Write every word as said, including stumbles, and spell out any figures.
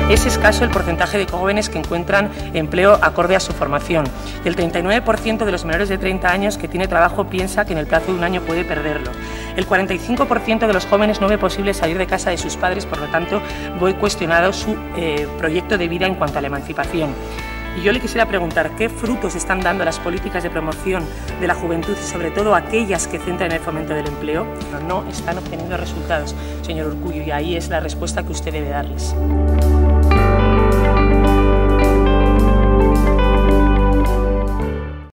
Es escaso el porcentaje de jóvenes que encuentran empleo acorde a su formación. Y el treinta y nueve por ciento de los menores de treinta años que tiene trabajo piensa que en el plazo de un año puede perderlo. El cuarenta y cinco por ciento de los jóvenes no ve posible salir de casa de sus padres, por lo tanto, voy cuestionado su eh, proyecto de vida en cuanto a la emancipación. Y yo le quisiera preguntar, ¿qué frutos están dando las políticas de promoción de la juventud y sobre todo aquellas que centran en el fomento del empleo? No están obteniendo resultados, señor Urkullu, y ahí es la respuesta que usted debe darles.